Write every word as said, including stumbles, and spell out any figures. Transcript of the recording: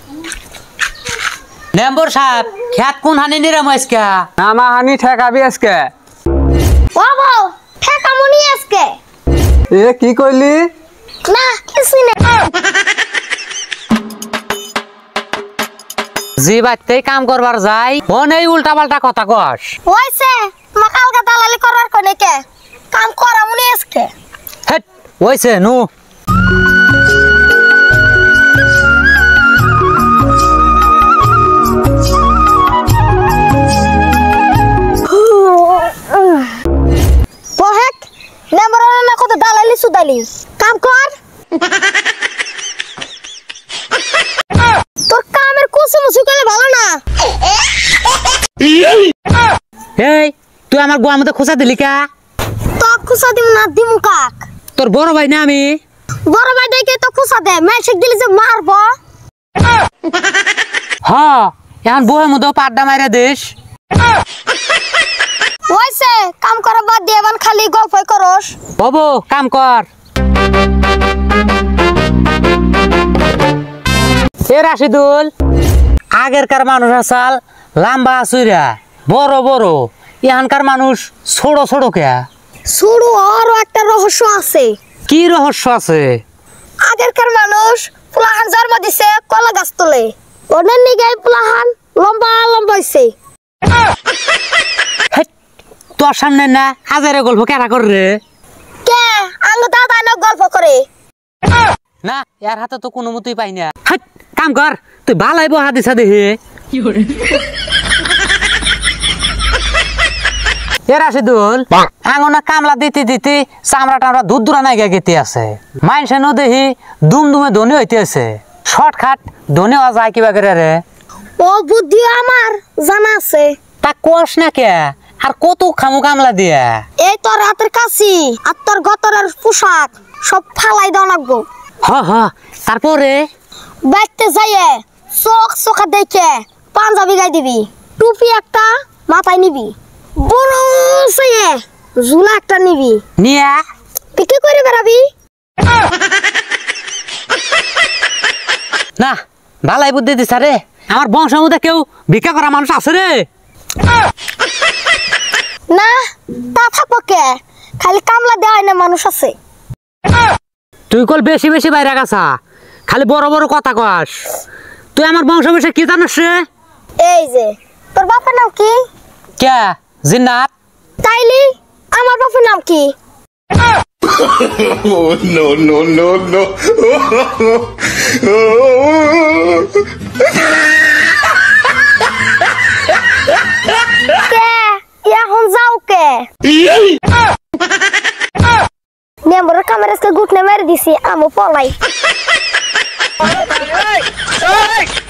Member সাহেব খেত কোন হানি নিরাম আজকে আমা হানি ঠেকাবি আজকে ও বউ ঠেকামুনি আজকে এ কি কইলি না কিছু না জি বাইতে কাম করবার যাই অনেক উল্টা পাল্টা কথা কস হইছে তোমা কালকে দালালি করার কোনে কে কাম করামুনি আজকে হেট হইছে নু বহেক মেম্বার না কত দালালি সুদালি কাম কর তোর কামের কুসুম সুকালে ভালো না এই তুই আমার গোয়া মধ্যে খোঁচা দিলি কা তো খুসা দিম না দিমু কাক তোর বড় ভাই না আমি বড় ভাই দেখে তো খুসা দে মেশক দিলি যে মারবো হ এখন বউয়ের মধ্যে পাড্ডা মাইরা দিস হইছে কাম করা বাদ দিয়ে এবার খালি গল্পই করস বাবু কাম কর এ রাশিদুল আগেরকার মানুষ আসাল লম্বা চুইরা বড় বড় এখানকার মানুষ ছোট ছোট কে শুরু আরো একটা রহস্য আছে কি রহস্য আছে আগেরকার মানুষ পুলাহান জন্ম দিছে কলা গাছ তোলে ওদের নিগাই পুলাহান লম্বা লম্বা হইছে হেট, তোর সামনে না হাজারে গল্প কেনা কর রে কে আঙ্গ দাদা না গল্প করে না এর হাতে তো কোনো মতই পাই না হেট, কাম কর তুই ভালাই বহা দিছা দেখি এ রাশিদুল আঙনা কামলা দিতে দিতে চামড়া টামড়া দুধ দূরা নাই গেতে আছে মাইনসে নো দেখি দুম দুমে ধনী হইতে আছে শর্টকাট ধনী হওয়া যায় কিবা করে রে ও বুদ্ধি আমার জানা আছে তা কোস না কে আর কত খামু কামলা দিয়া এই তোর হাতের কাছি আর তোর গতরের পোশাক সব ফালাই দাও লাগবো হ হ তারপরে বাইতে যাইয়ে চোখ চোখা দেখে পাঞ্জাবি গাই দিবি টুপি একটা মাথায় নিবি বড় সাইয়ে ঝুলা একটা নিবি নিয়া বিক্রি করে বেড়াবি না ভালাই বুদ্ধি দিছা রে আমার বংশের মধ্যে কেউ ভিক্ষা করা মানুষ আছে রে না তা থাকবো কে খালি কামলা দেওয়া না মানুষ আছে তুই কল বেশি বেশি বাইরে গেছা খালি বড় বড় কথা কস তুই আমার বংশ বিষয়ে কি জানিস রে এই যে তোর বাপের নাম কি কে জিন্নাত তাইলি আমার বাপের নাম কি Oh, no, no, no, no. কে এখন যাও কে মেম্বার ক্যামেরাকে গুটনে মেরে দিছি আমো পলাই